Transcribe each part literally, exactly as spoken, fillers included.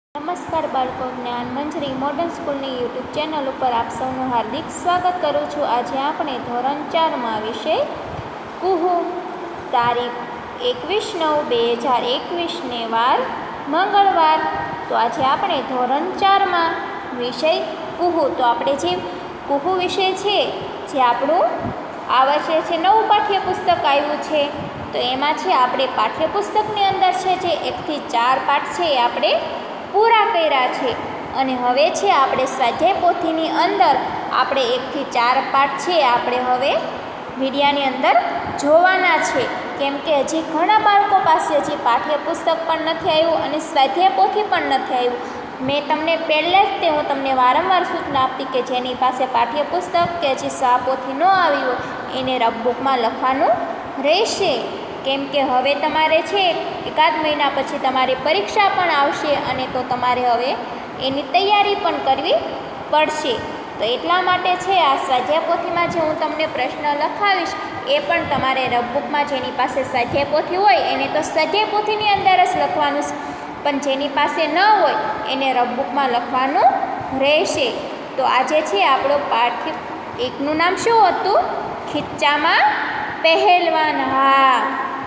નમસ્કાર બાળકો, જ્ઞાન મંજરી મોડર્ન સ્કૂલની યુટ્યુબ ચેનલ ઉપર આપ સૌનું હાર્દિક સ્વાગત કરું છું। આજે આપણે ધોરણ ચારમાં વિષય કુહુ, તારીખ એકવીસ નવ બે હજાર એકવીસને વાર મંગળવાર। તો આજે આપણે ધોરણ ચારમાં વિષય કુહુ, તો આપણે જે કુહુ વિષય છે, જે આપણું આ વર્ષે છે નવું પાઠ્યપુસ્તક આવ્યું છે, તો એમાં છે આપણે પાઠ્યપુસ્તકની અંદર છે જે એકથી ચાર પાઠ છે એ આપણે પૂરા કર્યા છે। અને હવે છે આપણે સ્વાધ્યાય પોથીની અંદર આપણે એકથી ચાર પાઠ છે આપણે હવે મીડિયાની અંદર જોવાના છે, કેમ કે હજી ઘણા બાળકો પાસે હજી પાઠ્યપુસ્તક પણ નથી આવ્યું અને સ્વાધ્યાય પોથી પણ નથી આવ્યું। મેં તમને પહેલાં જ તે હું તમને વારંવાર સૂચના આપતી કે જેની પાસે પાઠ્યપુસ્તક કે હજી સ્વા પોથી ન આવી હોય એને રફબુકમાં લખવાનું રહેશે, કેમ કે હવે તમારે છે એકાદ મહિના પછી તમારી પરીક્ષા પણ આવશે અને તો તમારે હવે એની તૈયારી પણ કરવી પડશે। તો એટલા માટે છે આ સ્વાધ્યાય પોથીમાં જે હું તમને પ્રશ્ન લખાવીશ એ પણ તમારે રફબુકમાં, જેની પાસે સ્વાધ્યાય પોથી હોય એને તો સ્વાધ્યાય પોથીની અંદર જ લખવાનું, પણ જેની પાસે ન હોય એને રફબુકમાં લખવાનું રહેશે। તો આજે છે આપણો પાઠ એકનું નામ શું હતું? ખીચ્ચામાં પહેલવાન। હા,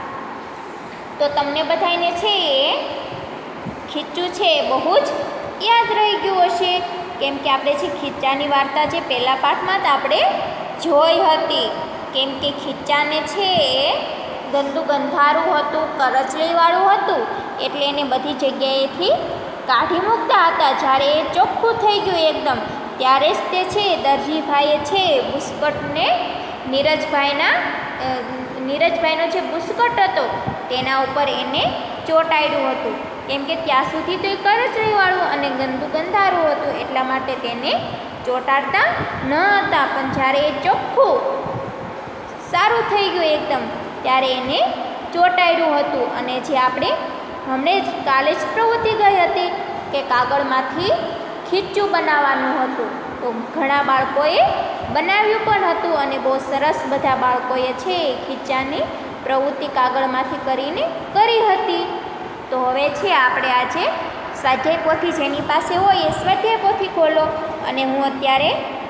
તો તમને બધાને છે એ ખીચ્ચું છે એ બહુ જ યાદ રહી ગયું હશે, કેમ કે આપણે છે ખીચ્ચાની વાર્તા જે પહેલા પાઠમાં જ આપણે જોઈ હતી, કેમ કે ખીચ્ચાને છે એ ગંદુ ગંધારું હતું, કરચલીવાળું હતું, એટલે એને બધી જગ્યાએથી કાઢી મૂકતા હતા। જ્યારે એ ચોખ્ખું થઈ ગયું એકદમ, ત્યારે જ તે છે દરજીભાઈએ છે બુસ્કટને નીરજભાઈના નીરજભાઈનો જે બુસ્કટ હતો તેના ઉપર એને ચોંટાડ્યું હતું, કેમ કે ત્યાં સુધી તો એ કરચલીવાળું અને ગંદુ ગંધારું હતું, એટલા માટે તેને ચોંટાડતા ન હતા। પણ જ્યારે એ ચોખ્ખું સારું થઈ ગયું એકદમ, ત્યારે એને ચોંટાડ્યું હતું। અને જે આપણે હમણે જ કાલે જ પ્રવૃત્તિ ગઈ હતી કે કાગળમાંથી ખીચ્ચું બનાવવાનું હતું, તો ઘણા બાળકોએ બનાવ્યું પણ હતું અને બહુ સરસ બધા બાળકોએ છે ખીચ્ચાની પ્રવૃત્તિ કાગળમાંથી કરીને કરી હતી। તો હવે છે આપણે આજે સ્વાધ્યાય પોથી જેની પાસે હોય એ સ્વાધ્યાય પોથી ખોલો અને હું અત્યારે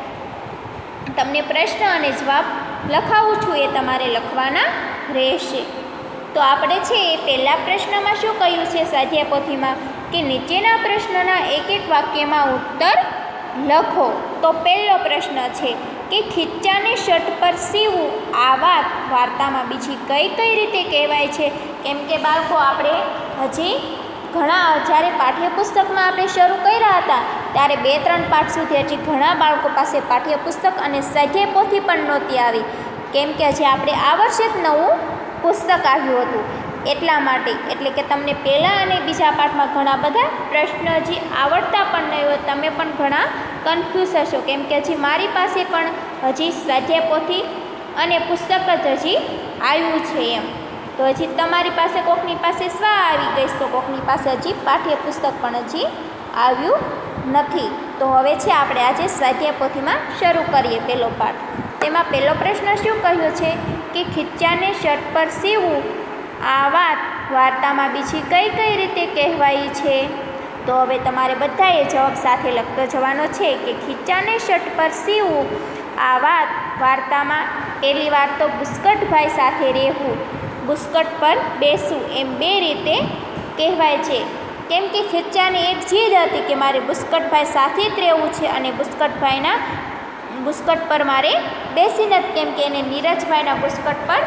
તમને પ્રશ્ન અને જવાબ લખાવું છું, એ તમારે લખવાના રહેશે। તો આપણે છે એ પહેલા પ્રશ્નમાં શું કહ્યું છે સ્વાધ્યાય પોથીમાં કે નીચેના પ્રશ્નના એક એક વાક્યમાં ઉત્તર લખો। તો પહેલો પ્રશ્ન છે કે ખીચ્ચાને શર્ટ પર સીવવું આ વાત વાર્તામાં બીજી કઈ કઈ રીતે કહેવાય છે? કેમ કે બાળકો આપણે હજી ઘણા જ્યારે પાઠ્યપુસ્તકમાં આપણે શરૂ કર્યા હતા ત્યારે બે ત્રણ પાઠ સુધી હજી ઘણા બાળકો પાસે પાઠ્યપુસ્તક અને સ્વાધ્યાય પોથી પણ નહોતી આવી, કેમ કે હજી આપણે આ વર્ષે જ નવું પુસ્તક આવ્યું હતું, એટલા માટે એટલે કે તમને પહેલાં અને બીજા પાઠમાં ઘણા બધા પ્રશ્ન હજી આવડતા પણ નહીં હોય, તમે પણ ઘણા કન્ફ્યુઝ હશો, કેમ કે હજી મારી પાસે પણ હજી સ્વાધ્યાય પોથી અને પુસ્તક જ હજી આવ્યું છે એમ, તો હજી તમારી પાસે કોકની પાસે સ્વા આવી ગઈ તો કોકની પાસે હજી પાઠ્યપુસ્તક પણ હજી આવ્યું નથી। તો હવે છે આપણે આજે સ્વાધ્યાય પોથીમાં શરૂ કરીએ પહેલો પાઠ। તેમાં પહેલો પ્રશ્ન શું કહ્યો છે કે ખીચ્ચાને શર્ટ પર સીવવું આ વાત વાર્તામાં બીજી કઈ કઈ રીતે કહેવાય છે? તો હવે તમારે બધાએ જવાબ સાથે લખતો જવાનો છે કે ખીચ્ચાને શર્ટ પર સીવવું આ વાત વાર્તામાં પહેલી વાર તો બુસ્કટભાઈ સાથે રહેવું, બુસ્કટ પર બેસવું એમ બે રીતે કહેવાય છે, કેમ કે ખીચ્ચાની એક જીદ હતી કે મારે બુસ્કટભાઈ સાથે જ રહેવું છે અને બુસ્કટભાઈના બુસ્કટ પર મારે બેસીને જ, કેમ કે એને નીરજભાઈના બુસ્કટ પર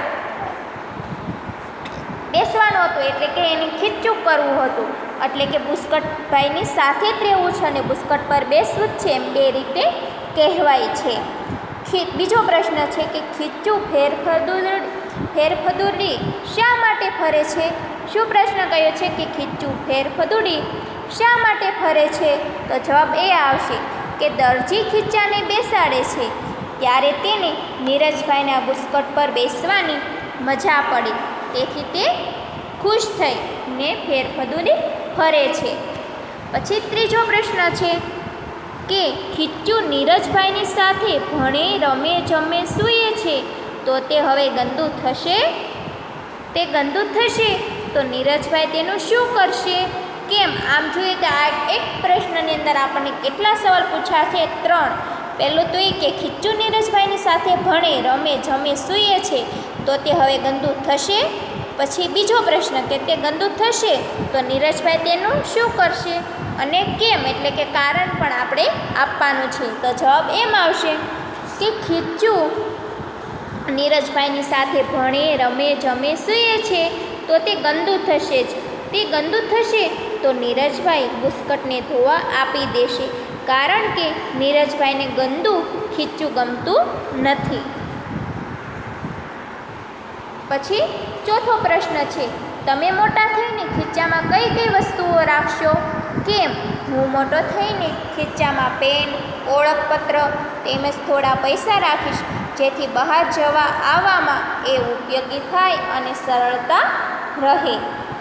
બેસવાનું હતું, એટલે કે એને ખીચ્ચું કરવું હતું, એટલે કે બુસ્કટભાઈની સાથે જ રહેવું છે અને બુસ્કટ પર બેસવું જ છે એમ બે રીતે કહેવાય છે। બીજો પ્રશ્ન છે કે ખીચ્ચું ફેરફદુર ફેરફદુડી શા માટે ફરે છે? શું પ્રશ્ન કયો છે કે ખીચ્ચું ફેરફદુડી શા માટે ફરે છે? તો જવાબ એ આવશે કે દરજી ખીચ્ચાને બેસાડે છે ત્યારે તેને નીરજભાઈના બુસ્કટ પર બેસવાની મજા પડે, તેથી તે ખુશ થઈને ફેરફદુડી ફરે છે। પછી ત્રીજો પ્રશ્ન છે કે ખીચ્ચું નીરજભાઈની સાથે ભણે રમે જમે સૂઈએ છે, તો તે હવે ગંદુ થશે? તે ગંદુ થશે તો નીરજભાઈ તેનું શું કરશે? કેમ? આમ જોઈએ તો આ એક પ્રશ્નની અંદર આપણને કેટલા સવાલ પૂછ્યા છે? ત્રણ. પહેલું તો એ કે ખીચુ નીરજભાઈની સાથે ભણે, રમે, જમે, સૂઈએ છે તો તે હવે ગંદુ થશે? પછી બીજો પ્રશ્ન કે તે ગંદુ થશે તો નીરજભાઈ તેનું શું કરશે અને કેમ, એટલે કે કારણ પણ આપણે આપવાનું છે. તો જવાબ એમ આવશે કે ખીચુ નીરજભાઈની સાથે ભણે, રમે, જમે, સૂઈએ છે તો તે ગંદુ થશે જ. તે ગંદુ થશે તો નીરજભાઈ બુસ્કટને ધોવા આપી દેશે, કારણ કે નીરજભાઈને ગંદુ ખીચું ગમતું નથી. પછી ચોથો પ્રશ્ન છે, તમે મોટા થઈને ખીચામાં કઈ કઈ વસ્તુઓ રાખશો? કેમ? હું મોટો થઈને ખીચામાં પેન, ઓળખપત્ર તેમજ થોડા પૈસા રાખીશ, જેથી બહાર જવા આવવામાં એ ઉપયોગી થાય અને સરળતા રહે.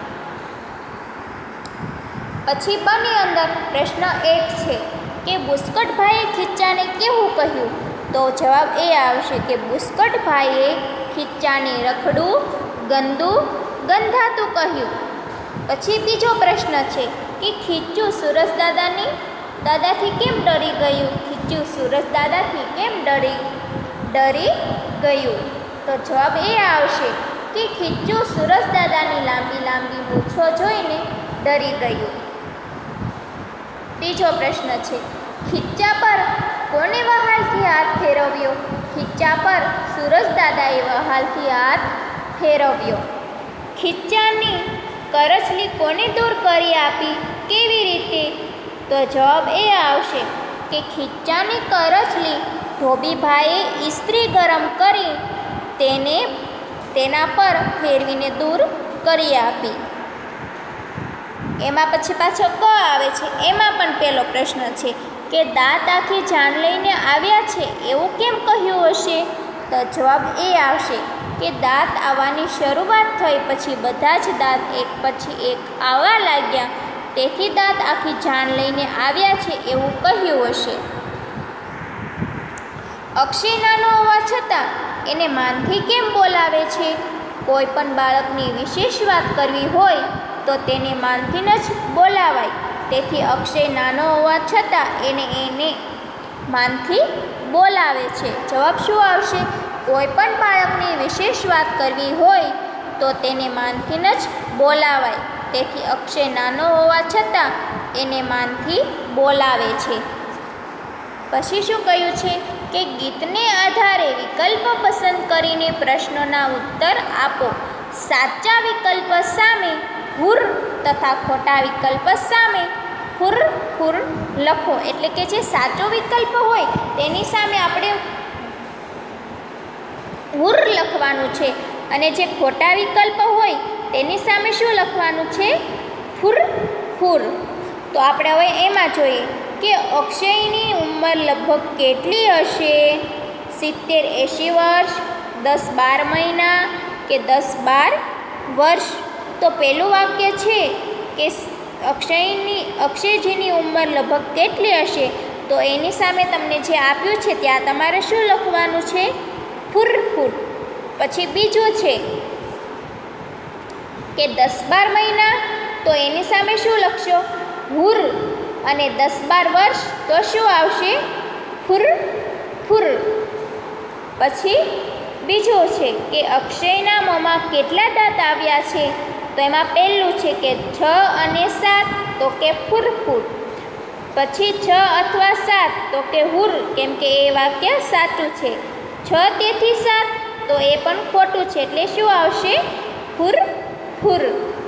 પછી બની અંદર પ્રશ્ન એક છે કે બુસ્કટભાઈએ ખીચાને કેવું કહ્યું? તો જવાબ એ આવશે કે બુસ્કટભાઈએ ખીચાને રખડું, ગંદુ, ગંધાતું કહ્યું. પછી બીજો પ્રશ્ન છે કે ખીચું સુરજ દાદાની દાદાથી કેમ ડરી ગયું? ખીચું સુરજ દાદાથી કેમ ડરી ડરી ગયું? તો જવાબ એ આવશે કે ખીચું સુરજ દાદાની લાંબી લાંબી મૂછો જોઈને ડરી ગયું. ત્રીજો પ્રશ્ન છે, ખીચા પર કોને વહાલથી હાથ ફેરવ્યો? ખીચા પર સુરજ દાદાએ વહાલથી હાથ ફેરવ્યો. ખીચાની કરચલી કોને દૂર કરી આપી? કેવી રીતે? તો જવાબ એ આવશે કે ખીચાની કરચલી ધોબીભાઈએ ઇસ્ત્રી ગરમ કરી તેને તેના પર ફેરવીને દૂર કરી આપી. એમાં પછી પાછો ક આવે છે, એમાં પણ પહેલો પ્રશ્ન છે કે દાંત આખી જાન લઈને આવ્યા છે એવું કેમ કહ્યું હશે? તો જવાબ એ આવશે કે દાંત આવવાની શરૂઆત થઈ પછી બધા જ દાંત એક પછી એક આવવા લાગ્યા, તેથી દાંત આખી જાન લઈને આવ્યા છે એવું કહ્યું હશે. અક્ષય નાનો હોવા છતાં એને માનથી કેમ બોલાવે છે? કોઈ પણ બાળકની વિશેષ વાત કરવી હોય તો તેને માનથી જ બોલાવાય, તેથી અક્ષય નાનો હોવા છતાં એને એને માનથી બોલાવે છે. જવાબ શું આવશે? કોઈ પણ બાળકની વિશેષ વાત કરવી હોય તો તેને માનથી જ બોલાવાય, તેથી અક્ષય નાનો હોવા છતાં એને માનથી બોલાવે છે. પછી શું કહ્યું છે કે ગીતને આધારે વિકલ્પ પસંદ કરીને પ્રશ્નોના ઉત્તર આપો. સાચા વિકલ્પ સામે હુર તથા ખોટા વિકલ્પ સામે હુર હુર લખો. એટલે કે જે સાચો વિકલ્પ હોય તેની સામે આપણે હુર લખવાનું છે અને જે ખોટા વિકલ્પ હોય તેની સામે શું લખવાનું છે? ફુર ફુર. તો આપણે હવે એમાં જોઈએ કે અક્ષયની ઉંમર લગભગ કેટલી હશે? સિત્તેર એંશી વર્ષ, દસ બાર મહિના કે દસ બાર વર્ષ? તો પહેલું વાક્ય છે કે અક્ષયની અક્ષયજીની ઉંમર લગભગ કેટલી હશે? તો એની સામે તમને જે આપ્યું છે ત્યાં તમારે શું લખવાનું છે? ફુર ફુર. પછી બીજું છે કે દસ બાર મહિના, તો એની સામે શું લખશો? હુર. અને દસ બાર વર્ષ તો શું આવશે? ફુર ફુર. પછી બીજું છે કે અક્ષયના મોંમાં કેટલા દાંત આવ્યા છે? તો એમાં પહેલું છે કે છ અને સાત, તો કે ફુર ફુર. પછી છ અથવા સાત, તો કે હુર, કેમ કે એ વાક્ય સાચું છે. છ તેથી સાત, તો એ પણ ખોટું છે, એટલે શું આવશે? ફુર ફુર.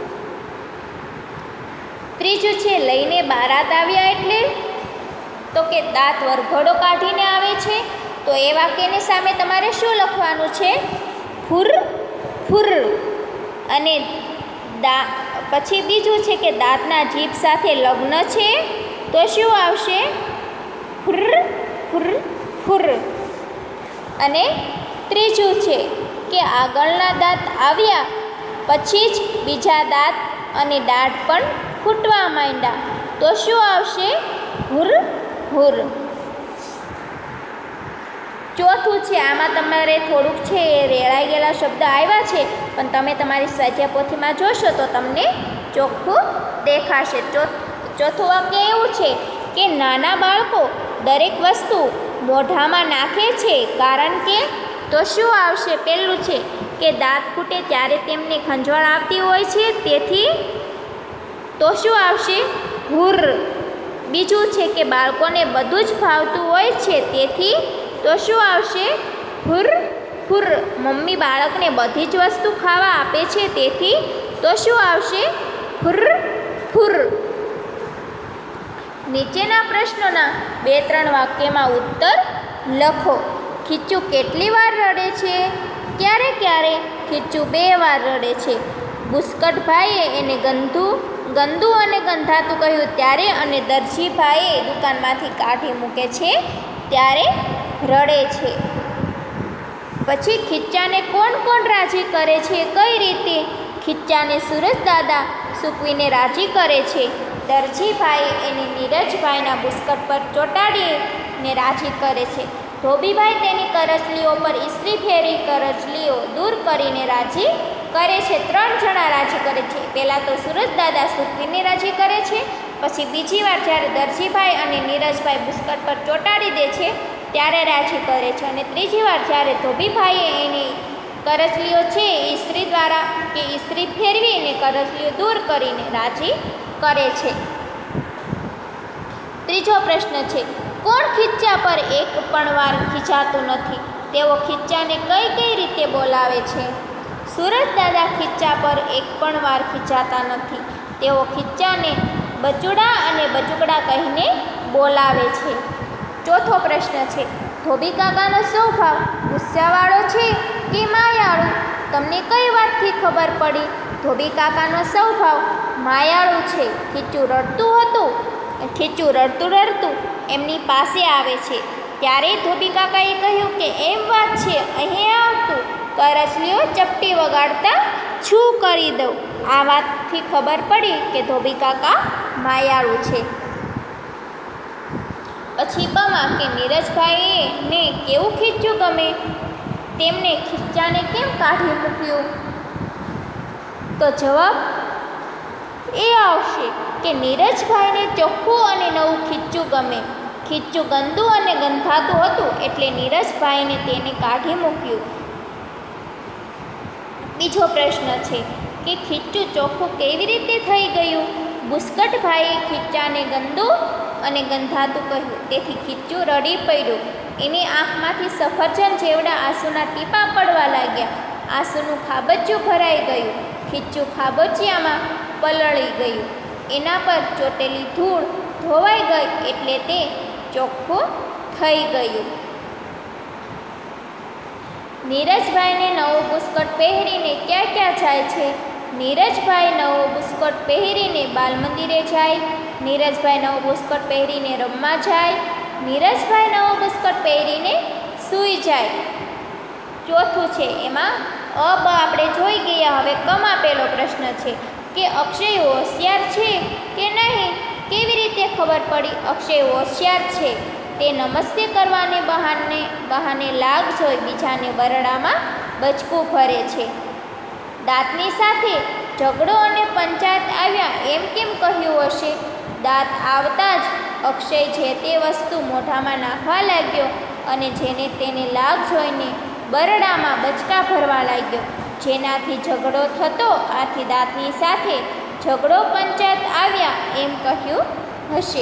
ત્રીજું છે લઈને બારાત આવ્યા એટલે? તો કે દાંત વરઘોડો કાઢીને આવે છે, તો એ વાક્યની સામે તમારે શું લખવાનું છે? ફુર ફુર. અને દા પછી બીજું છે કે દાંતના જીભ સાથે લગ્ન છે, તો શું આવશે? ફુર ફુર ફુર. અને ત્રીજું છે કે આગળના દાંત આવ્યા પછી જ બીજા દાંત અને દાઢ પણ ફૂટવા માંડ્યા, તો શું આવશે? હુર હુર. ચોથું છે, આમાં તમારે થોડુંક છે એ રેળાઈ ગયેલા શબ્દ આવ્યા છે, પણ તમે તમારી સ્વાધ્યાય પોથીમાં જોશો તો તમને ચોખ્ખું દેખાશે. ચોથું વાક્ય એવું છે કે નાના બાળકો દરેક વસ્તુ મોઢામાં નાખે છે કારણ કે, તો શું આવશે? પહેલું છે કે દાંત ફૂટે ત્યારે તેમને ખંજવાળ આવતી હોય છે તેથી, તો શું આવશે? હુર. બીજું છે કે બાળકોને બધું જ ભાવતું હોય છે તેથી, તો શું આવશે? હુર હુર. મમ્મી બાળકને બધી જ વસ્તુ ખાવા આપે છે તેથી, તો શું આવશે? હુર હુર. નીચેના પ્રશ્નોના બે ત્રણ વાક્યમાં ઉત્તર લખો. ખીચું કેટલી વાર રડે છે? ક્યારે ક્યારે? ખીચું બે વાર રડે છે. બુસ્કટભાઈએ એને ગંદુ ગંદુ અને ગંધાતું કહ્યું ત્યારે, અને દરજીભાઈએ દુકાનમાંથી કાઢી મૂકે છે ત્યારે રડે છે. પછી ખીચ્ચાને કોણ કોણ રાજી કરે છે? કઈ રીતે? ખીચ્ચાને સુરજ દાદા સૂકવીને રાજી કરે છે. દરજીભાઈ એને નીરજભાઈના બુસ્કટ પર ચોંટાડીને રાજી કરે છે. ધોબીભાઈ તેની કરચલીઓ પર ઇસ્ત્રી ફેરી કરચલીઓ દૂર કરીને રાજી કરે છે. ત્રણ જણા રાજી કરે છે. પહેલાં તો સુરજ દાદા સૂકવીને રાજી કરે છે, પછી બીજી વાર જ્યારે દરજીભાઈ અને નીરજભાઈ બુસ્કટ પર ચોંટાડી દે છે ત્યારે રાજી કરે છે, અને ત્રીજી વાર જ્યારે ધોબીભાઈએ એની કરચલીઓ છે ઇસ્ત્રી દ્વારા કે ઇસ્ત્રી ફેરવીને કરચલીઓ દૂર કરીને રાજી કરે છે. ત્રીજો પ્રશ્ન છે, કોણ ખીચ્ચા પર એક પણ વાર ખીચાતું નથી? તેઓ ખીચ્ચાને કઈ કઈ રીતે બોલાવે છે? સુરજ દાદા ખીચ્ચા પર એક પણ વાર ખીચાતા નથી. તેઓ ખીચ્ચાને બચુડા અને બચુકડા કહીને બોલાવે છે. ચોથો પ્રશ્ન છે, ધોબી કાકાનો સ્વભાવ ગુસ્સાવાળો છે કે માયાળુ? તમને કઈ વાતથી ખબર પડી? ધોબી કાકાનો સ્વભાવ માયાળુ છે. ખીચું રડતું હતું ખીચું રડતું રડતું એમની પાસે આવે છે ત્યારે ધોબી કાકાએ કહ્યું કે એમ વાત છે, અહીં આવતું કરચલીઓ ચપટી વગાડતા છું કરી દઉં. આ વાતથી ખબર પડી કે ધોબી કાકા માયાળુ છે. પછી પમા કે નીરજભાઈને કેવું ખીચ્ચું ગમે? તેમને ખીચ્ચાને કેમ કાઢી મૂક્યું? તો જવાબ એ આવશે કે નીરજભાઈને ચોખ્ખું અને નવું ખીચ્ચું ગમે. ખીચ્ચું ગંદુ અને ગંધાતું હતું એટલે નીરજભાઈને તેને કાઢી મૂક્યું. બીજો પ્રશ્ન છે કે ખીચ્ચું ચોખ્ખું કેવી રીતે થઈ ગયું? બુસ્કટભાઈએ ખીચ્ચાને ગંદુ અને ગંધાતું કહ્યું તેથી ખીચ્ચું રડી પડ્યું. એની આંખમાંથી સફરજન જેવડા આંસુના ટીપા પડવા લાગ્યા. આંસુનું ખાબચિયું ભરાઈ ગયું. ખીચ્ચું ખાબોચિયામાં પલળી ગયું. એના પર ચોટેલી ધૂળ ધોવાઈ ગઈ એટલે તે ચોખ્ખું થઈ ગયું. નીરજભાઈને નવો બુસ્કટ પહેરીને ક્યાં ક્યાં જાય છે? નીરજભાઈ નવો બુસ્કટ પહેરીને બાલ મંદિરે જાય. નીરજભાઈ નવો બુસ્કટ પહેરીને રમવા જાય. નીરજભાઈ નવો બુસ્કટ પહેરીને સૂઈ જાય. ચોથું છે એમાં અ બ આપણે જોઈ ગયા. હવે કમ આપેલો પ્રશ્ન છે કે અક્ષય હોશિયાર છે કે નહીં? કેવી રીતે ખબર પડી? અક્ષય હોશિયાર છે. તે નમસ્તે કરવાને બહાને બહાને લાગ જોઈ બીજાને બરડામાં બચકું ભરે છે. દાંતની સાથે ઝઘડો અને પંચાયત આવ્યા એમ કેમ કહ્યું હશે? દાંત આવતા જ અક્ષય જે તે વસ્તુ મોઢામાં નાખવા લાગ્યો અને જેને તેને લાગ જોઈને બરડામાં બચકા ભરવા લાગ્યો, જેનાથી ઝઘડો થતો. આથી દાંતની સાથે ઝઘડો પંચાયત આવ્યા એમ કહ્યું હશે.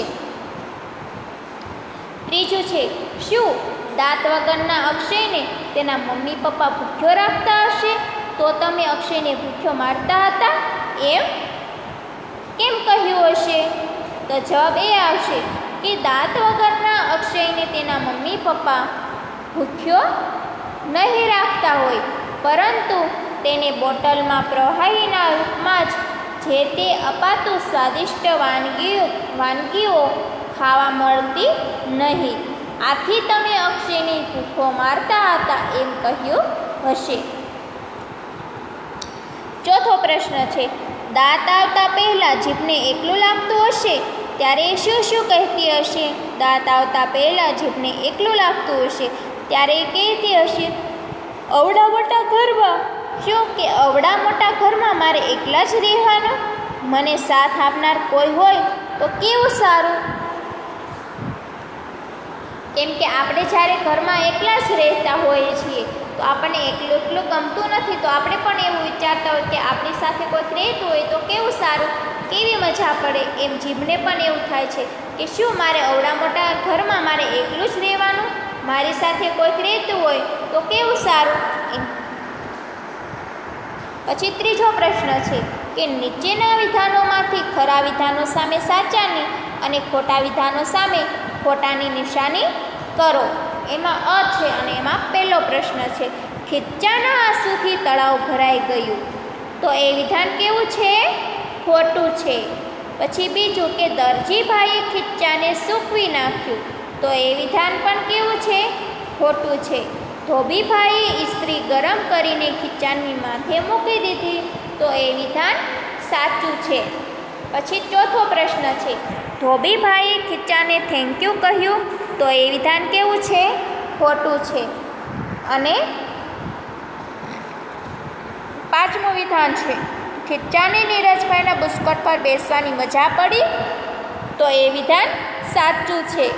ત્રીજું છે, શું દાંત વગરના અક્ષયને તેના મમ્મી પપ્પા ભૂખ્યો રાખતા હશે? તો તમે અક્ષયને ભૂખ્યો મારતા હતા એમ કેમ કહ્યું હશે? તો જવાબ એ આવશે કે દાંત વગરના અક્ષયને તેના મમ્મી પપ્પા ભૂખ્યો નહીં રાખતા હોય, પરંતુ તેને બોટલમાં પ્રવાહીના રૂપમાં જ જે તે અપાતું સ્વાદિષ્ટ વાનગીઓ વાનગીઓ ખાવા મળતી નહીં. આથી તમે અક્ષયને ભૂખો મારતા હતા એમ કહ્યું હશે. ચોથો પ્રશ્ન છે, દાંત આવતા પહેલાં જીભને એકલું લાગતું હશે ત્યારે શું શું કહેતી હશે? દાંત આવતા પહેલાં જીભને એકલું લાગતું હશે ત્યારે કહેતી હશે, અવડા મોટા ઘરમાં. શું કે અવડા મોટા ઘરમાં મારે એકલા જ રહેવાનું? મને સાથ આપનાર કોઈ હોય તો કેવું સારું. કેમ કે આપણે જ્યારે ઘરમાં એકલા જ રહેતા હોઈએ છીએ તો આપણને એકલું એકલું ગમતું નથી, તો આપણે પણ એવું વિચારતા હોય કે આપણી સાથે કોઈક રહેતું હોય તો કેવું સારું, કેવી મજા પડે. એમ જીભને પણ એવું થાય છે કે શું મારે અવડા મોટા ઘરમાં મારે એકલું જ રહેવાનું, મારી સાથે કોઈક રહેતું હોય તો કેવું સારું. એમ પછી ત્રીજો પ્રશ્ન છે કે નીચેના વિધાનોમાંથી ખરા વિધાનો સામે સાચાની અને ખોટા વિધાનો સામે ખોટાની નિશાની કરો. એમાં અ છે અને એમાં પહેલો પ્રશ્ન છે ખીચ્ચાના આંસુથી તળાવ ભરાઈ ગયું, તો એ વિધાન કેવું છે? ખોટું છે. પછી બીજું કે દરજીભાઈએ ખીચ્ચાને સૂકવી નાખ્યું, તો એ વિધાન પણ કેવું છે? ખોટું છે. ધોબીભાઈએ ઇસ્ત્રી ગરમ કરીને ખીચ્ચાની માથે મૂકી દીધી, તો એ વિધાન સાચું છે. પછી ચોથો પ્રશ્ન છે ધોબીભાઈએ ખીચ્ચાને થેન્ક યુ કહ્યું, તો એ વિધાન કેવું છે? ખોટું છે. અને પાંચમું વિધાન છે ખીચ્ચાને નીરજભાઈના બુસ્કોટ પર બેસવાની મજા પડી, તો એ વિધાન સાચું છે.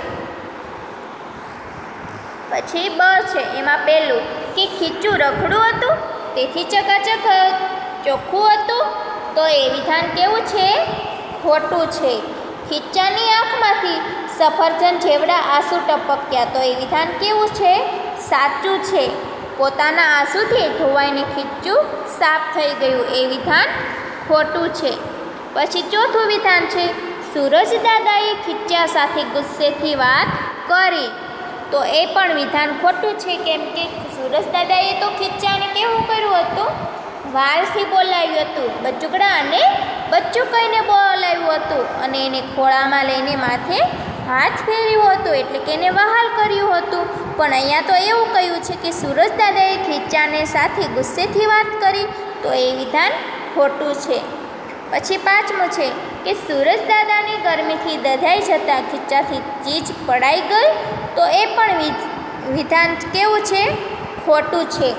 પછી બ છે એમાં પહેલું કે ખીચ્ચું રખડું હતું તેથી ચકાચક ચોખ્ખું હતું, તો એ વિધાન કેવું છે? ખોટું છે. ખીચ્ચાની આંખમાંથી સફરજન જેવડા આંસુ ટપક્યા, તો એ વિધાન કેવું છે? સાચું છે. પોતાના આંસુથી ધોવાઈને ખીચ્ચું સાફ થઈ ગયું, એ વિધાન ખોટું છે. પછી ચોથું વિધાન છે સૂરજ દાદાએ ખીચ્ચા સાથે ગુસ્સેથી વાત કરી, તો એ પણ વિધાન ખોટું છે. કેમ કે સૂરજ દાદાએ તો ખીચ્ચાને કેવું કર્યું હતું? વાલથી બોલાવ્યું હતું, બચુકડા અને બચ્ચું કહીને બોલાવ્યું હતું અને એને ખોળામાં લઈને માથે હાથ ફેર્યું હતું, એટલે કે એને વહાલ કર્યું હતું. પણ અહીંયા તો એવું કહ્યું છે કે સૂરજ દાદાએ ખીચ્ચાને સાથે ગુસ્સેથી વાત કરી, તો એ વિધાન ખોટું છે. પછી પાંચમું છે કે સૂરજ દાદાની ગરમીથી દધાઈ જતાં ખીચ્ચાથી ચીજ પડાઈ ગઈ, તો એ પણ વિધાન કેવું છે? ખોટું છે.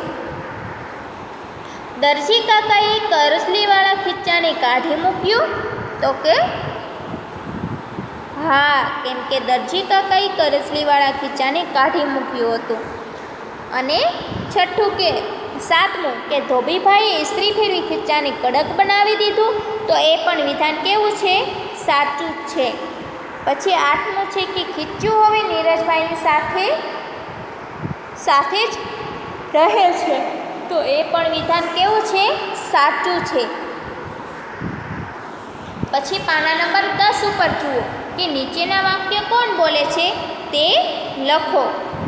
દરજી કાકાએ કરસલીવાળા ખીચ્ચાને કાઢી મૂક્યું, તો કે હા, કેમ કે દરજી કાકાએ કરસલીવાળા ખીચ્ચાને કાઢી મૂક્યું હતું. અને છઠ્ઠું કે સાતમું કે ધોબીભાઈએ ઇસ્ત્રી ફેરવી ખીચ્ચાને કડક બનાવી દીધું, તો એ પણ વિધાન કેવું છે? સાચું છે. પછી આઠમું છે કે ખીચ્ચું હવે નીરજભાઈની સાથે સાથે જ રહે છે, તો એ પણ વિધાન કેવું છે? સાચું છે. પછી પાના નંબર દસ ઉપર જુઓ કે નીચેના વાક્ય કોણ બોલે છે તે લખો.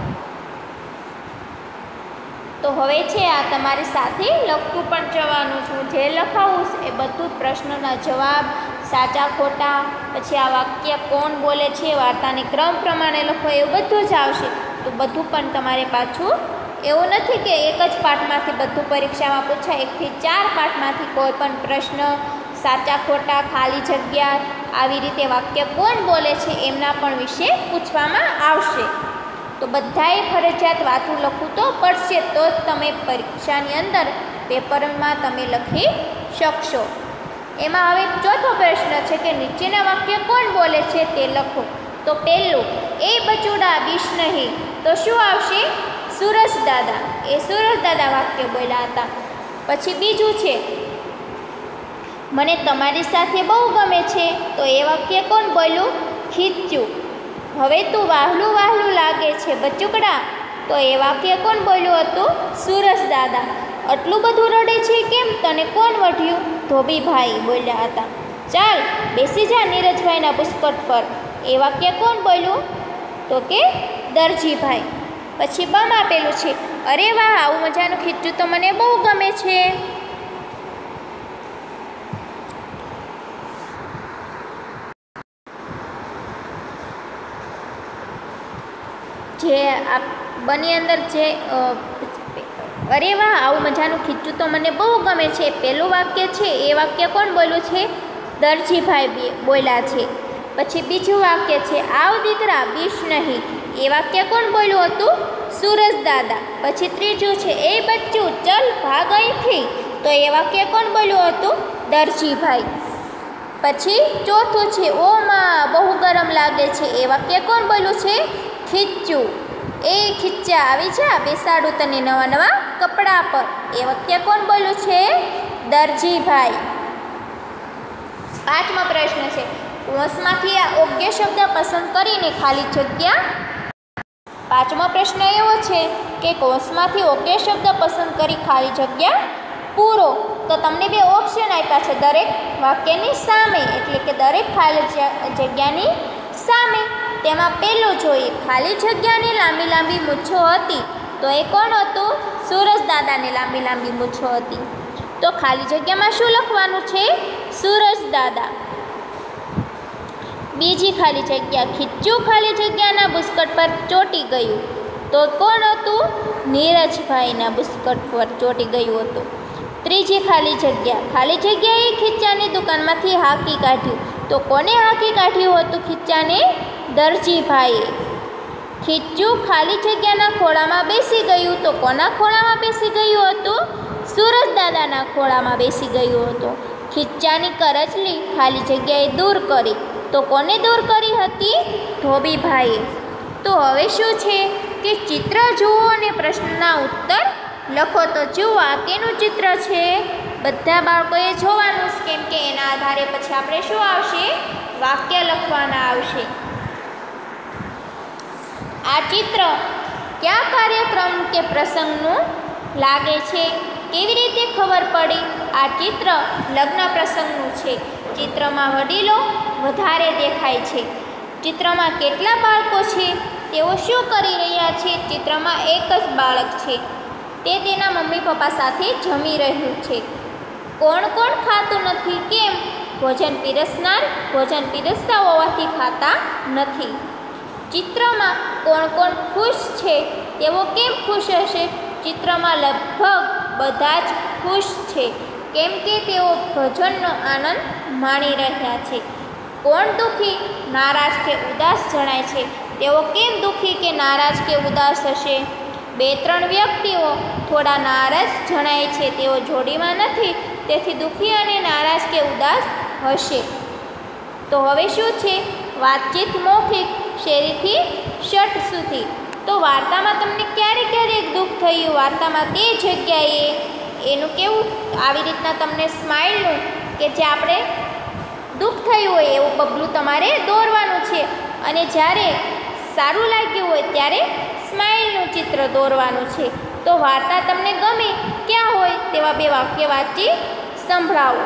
તો હવે છે આ તમારી સાથે લખતું પણ જવાનું છું. જે લખાવું એ બધું પ્રશ્નોના જવાબ, સાચા ખોટા, પછી આ વાક્ય કોણ બોલે છે, વાર્તાને ક્રમ પ્રમાણે લખો, એવું બધું જ આવશે. તો બધું પણ તમારે પાછું એવું નથી કે એક જ પાઠમાંથી બધું પરીક્ષામાં પૂછાય. એકથી ચાર પાઠમાંથી કોઈ પણ પ્રશ્ન, સાચા ખોટા, ખાલી જગ્યા, આવી રીતે વાક્ય કોણ બોલે છે એમના પણ વિશે પૂછવામાં આવશે. તો બધાએ ફરજિયાત વાતું લખવું તો પડશે, તો જ તમે પરીક્ષાની અંદર પેપરમાં તમે લખી શકશો. એમાં હવે ચોથો પ્રશ્ન છે કે નીચેના વાક્ય કોણ બોલે છે તે લખો. તો પહેલું એ બચુડા બીશ નહીં, તો શું આવશે? સૂરજ દાદા. એ સૂરજ દાદા વાક્ય બોલ્યા હતા. પછી બીજું છે મને તમારી સાથે બહુ ગમે છે, તો એ વાક્ય કોણ બોલ્યું? ખીચ્ચું. હવે તું વાહલું વાહલું લાગે છે બચુકડા, તો એ વાક્ય કોણ બોલ્યું હતું? સૂરજ દાદા. આટલું બધું રડે છે કેમ, તને કોણ વઢ્યું? ધોબીભાઈ બોલ્યા હતા. ચાલ બેસી જા નીરજભાઈના બુસ્કોટ પર, એ વાક્ય કોણ બોલ્યું? તો કે દરજીભાઈ. પછી બમ આપેલું છે અરે વાહ, આવું મજાનું ખીચ્ચું તો મને બહુ ગમે છે. જે આ બની અંદર જે અરે વાહ, આવું મજાનું ખીચ્ચું તો મને બહુ ગમે છે, પહેલું વાક્ય છે એ વાક્ય કોણ બોલ્યું છે? દરજીભાઈ બોલ્યા છે. પછી બીજું વાક્ય છે આવ દીકરા બીશ નહીં, એ વાક્ય કોણ બોલ્યું હતું? સૂરજ દાદા. પછી ત્રીજું છે એ બચ્ચું ચલ ભાગ અહીંથી, તો એ વાક્ય કોણ બોલ્યું હતું? દરજીભાઈ. પછી ચોથું છે ઓમાં બહુ ગરમ લાગે છે, એ વાક્ય કોણ બોલ્યું છે? ખીચ્ચું. એ ખીચ્ચા આવી જા બેસાડું તને નવા નવા કપડાં પર, એ વાક્ય કોણ બોલ્યું છે? દરજીભાઈ. પાંચમો પ્રશ્ન છે કૌંસમાંથી આ યોગ્ય શબ્દ પસંદ કરીને ખાલી જગ્યા. પાંચમો પ્રશ્ન એવો છે કે કૌંસમાંથી યોગ્ય શબ્દ પસંદ કરી ખાલી જગ્યા પૂરો. તો તમને બે ઓપ્શન આપ્યા છે દરેક વાક્યની સામે, એટલે કે દરેક ખાલી જગ્યાની સામે. તેમાં પહેલું જોઈએ, ખાલી જગ્યાની લાંબી લાંબી મૂછો હતી, તો એ કોણ હતું? સુરજ દાદાને લાંબી લાંબી મૂછો હતી. તો ખાલી જગ્યામાં શું લખવાનું છે? સુરજ દાદા. બીજી ખાલી જગ્યા, ખીચ્ચું ખાલી જગ્યાના બુસ્કટ પર ચોંટી ગયું, તો કોણ હતું? નીરજભાઈના બુસ્કટ પર ચોંટી ગયું હતું. ત્રીજી ખાલી જગ્યા, ખાલી જગ્યાએ ખીચ્ચાની દુકાનમાંથી હાંકી કાઢ્યું, તો કોને હાંકી કાઢ્યું હતું ખીચ્ચાને? દરજીભાઈએ. ખીચ્ચું ખાલી જગ્યાના ખોળામાં બેસી ગયું, તો કોના ખોળામાં બેસી ગયું હતું? સુરજ દાદાના ખોળામાં બેસી ગયું હતું. ખીચ્ચાની કરચલી ખાલી જગ્યાએ દૂર કરી, તો કોને દૂર કરી હતી? ધોબીભાઈએ. તો હવે શું છે કે ચિત્ર જુઓ અને પ્રશ્નના ઉત્તર લખો. તો જુઓ આ કેનું ચિત્ર છે? બધા બાળકોએ જોવાનું, કેમ કે એના આધારે પછી આપણે શું આવશે? વાક્ય લખવાના આવશે. આ ચિત્ર કયા કાર્યક્રમ કે પ્રસંગનું લાગે છે? કેવી રીતે ખબર પડી? આ ચિત્ર લગ્ન પ્રસંગનું છે. ચિત્રમાં વડીલો વધારે દેખાય છે. ચિત્રમાં કેટલા બાળકો છે? તેઓ શું કરી રહ્યા છે? ચિત્રમાં એક જ બાળક છે, તે તેના મમ્મી પપ્પા સાથે જમી રહ્યું છે. કોણ કોણ ખાતું નથી? કેમ? ભોજન પીરસનાર ભોજન પીરસતા હોવાથી ખાતા નથી. ચિત્રમાં કોણ કોણ ખુશ છે? તેઓ કેમ ખુશ હશે? ચિત્રમાં લગભગ બધા જ ખુશ છે, કેમ કે તેઓ ભોજનનો આનંદ માણી રહ્યા છે. કોણ દુઃખી, નારાજ કે ઉદાસ જણાય છે? તેઓ કેમ દુઃખી કે નારાજ કે ઉદાસ હશે? બે ત્રણ વ્યક્તિઓ થોડા નારાજ જણાય છે, તેઓ જોડીમાં નથી, તેથી દુઃખી અને નારાજ કે ઉદાસ હશે. તો હવે શું છે? વાતચીત મૌખિક શેરીથી શટ સુધી. તો વાર્તામાં તમને ક્યારે ક્યારેક દુઃખ થયું, વાર્તામાં તે જગ્યાએ એનું કેવું આવી રીતના તમને સ્માઇલનું કે જે આપણે દુઃખ થયું હોય એવું બબલું તમારે દોરવાનું છે, અને જ્યારે સારું લાગ્યું હોય ત્યારે સ્માઇલનું ચિત્ર દોરવાનું છે. તો વાર્તા તમને ગમે ક્યાં હોય તેવા બે વાક્ય વાંચી સંભળાવો.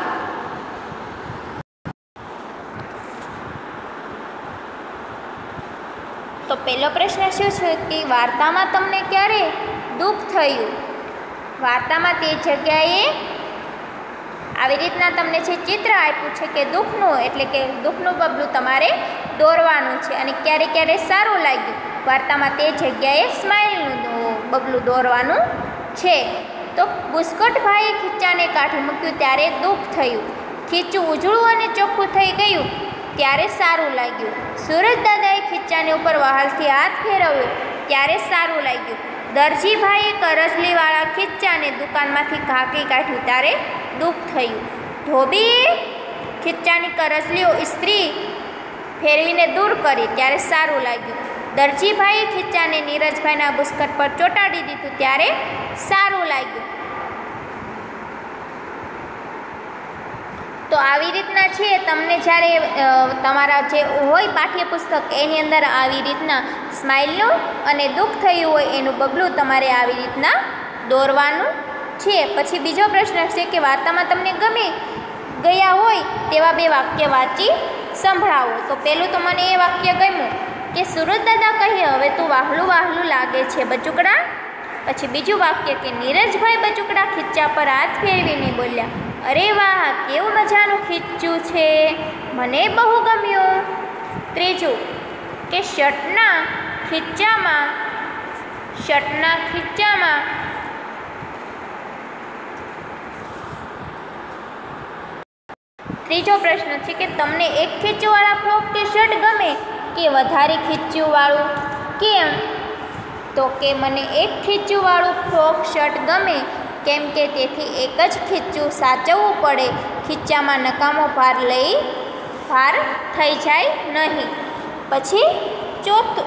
તો પહેલો પ્રશ્ન શું છે કે વાર્તામાં તમને ક્યારે દુઃખ થયું? વાર્તામાં તે જગ્યાએ આવી રીતના તમને જે ચિત્ર આપ્યું છે કે દુઃખનું, એટલે કે દુઃખનું બબલું તમારે દોરવાનું છે, અને ક્યારે ક્યારે સારું લાગ્યું વાર્તામાં તે જગ્યાએ સ્માઇલનું બબલું દોરવાનું છે. તો બુસ્કટભાઈએ ખીચ્ચાને કાઢી મૂક્યું ત્યારે દુઃખ થયું. ખીચ્ચું ઉજળું અને ચોખ્ખું થઈ ગયું ત્યારે સારું લાગ્યું. સુરજ દાદાએ ખીચ્ચાને ઉપર વહાલથી હાથ ફેરવ્યો ત્યારે સારું લાગ્યું. દરજીભાઈએ કરચલીવાળા ખીચ્ચાને દુકાનમાંથી હાંકી કાઢ્યું ત્યારે દુઃખ થયું. ધોબીએ ખીચ્ચાની કરચલીઓ ઇસ્ત્રી ફેરવીને દૂર કરી ત્યારે સારું લાગ્યું. દરજીભાઈએ ખીચ્ચાને નીરજભાઈના બુસ્કટ પર ચોંટાડી દીધું ત્યારે સારું લાગ્યું. તો આવી રીતના છે તમને જ્યારે તમારા જે હોય પાઠ્યપુસ્તક એની અંદર આવી રીતના સ્માઇલનું અને દુઃખ થયું હોય એનું બબલું તમારે આવી રીતના દોરવાનું છે. પછી બીજો પ્રશ્ન છે કે વાર્તામાં તમને ગમે ગયા હોય તેવા બે વાક્ય વાંચી સંભળાવો. તો પહેલું તો મને એ વાક્ય ગમ્યું કે સુરજ દાદા કહે હવે તું વાહલું વાહલું લાગે છે બચુકડા. પછી બીજું વાક્ય કે નીરજભાઈ બચુકડા ખીચ્ચા પર હાથ ફેરવીને બોલ્યા, અરે વાહ કેવું મજાનું ખીચ્ચું છે, મને બહુ ગમ્યું. ત્રીજું કે શર્ટના ખીચ્ચામાં શર્ટના ખીચ્ચામાં ત્રીજો પ્રશ્ન છે કે તમને એક ખીચ્ચુવાળા ફ્રોક કે શર્ટ ગમે કે વધારે ખીચ્ચુવાળું? કેમ? તો કે મને એક ખીચ્ચુવાળું ફ્રોક શર્ટ ગમે, કેમ કે તેથી એક જ ખીચ્ચું સાચવવું પડે, ખીચ્ચામાં નકામો ભાર લઈ ભાર થઈ જાય નહીં. પછી ચોથો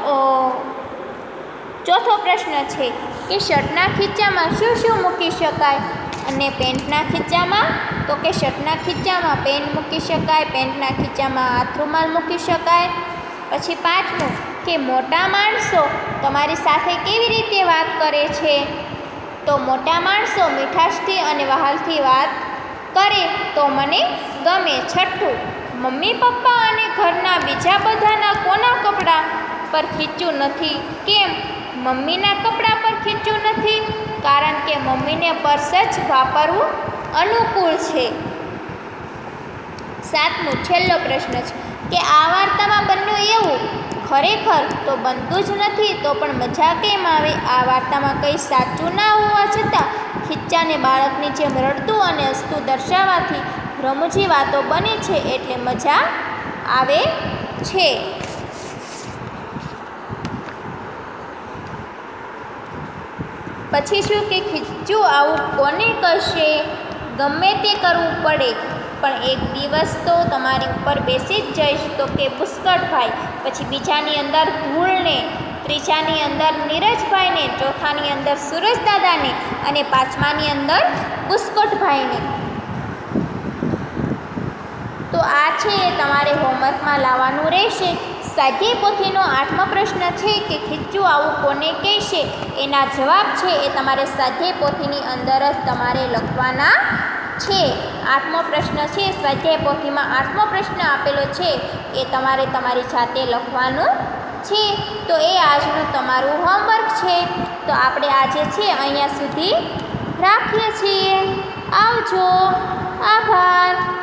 ચોથો પ્રશ્ન છે કે શર્ટના ખીચામાં શું શું મૂકી શકાય? અને પેન્ટના ખીચામાં તો કે શર્ટના ખીચામાં પેન્ટ મૂકી શકાય, પેન્ટના ખીચામાં હાથ રૂમાલ મૂકી શકાય. પછી પાંચમું કે મોટા માણસો તમારી સાથે કેવી રીતે વાત કરે છે? તો મોટા માણસો મીઠાશથી અને વહાલથી વાત કરે તો મને ગમે. છઠ્ઠું મમ્મી પપ્પા અને ઘરના બીજા બધાના કોના કપડાં પર ખીચું નથી? કેમ મમ્મીના કપડાં પર ખીચું નથી? કારણ કે મમ્મીને પર્સ જ વાપરવું અનુકૂળ છે. સાતમું છેલ્લો પ્રશ્ન છે કે આ વાર્તામાં બન્યું એવું ખરેખર તો બનતું જ નથી તો પણ મજા કેમ આવે? આ વાર્તામાં કંઈ સાચું ના હોવા છતાં ખીચાને બાળકની જેમ રડતું અને હસતું દર્શાવવાથી રમૂજી વાતો બને છે એટલે મજા આવે છે. પછી શું કે ખીચું આવું કોને કહેશે? ગમે તે કરવું પડે પણ એક દિવસ તો તમારી ઉપર બેસી જ જઈશ તો કે બુસ્કટભાઈ. પછી બીજાની અંદર ધૂળને, ત્રીજાની અંદર નીરજભાઈને, ચોથાની અંદર સુરજદાદાને અને પાંચમાની અંદર બુસ્કટભાઈને. તો આ છે એ તમારે હોમવર્કમાં લાવવાનું રહેશે. સ્વાધ્યાય પોથીનો આઠમો પ્રશ્ન છે કે ખીચું આવું કોને કહેશે? એના જવાબ છે એ તમારે સ્વાધ્યાય પોથીની અંદર જ તમારે લખવાના છે. આઠમો પ્રશ્ન છે સ્વાધ્યાય પોથીમાં આઠમો પ્રશ્ન આપેલો છે એ તમારે તમારી જાતે લખવાનું છે. તો એ આજનું તમારું હોમવર્ક છે. તો આપણે આજે છે અહીંયા સુધી રાખીએ છીએ. આવજો. આભાર.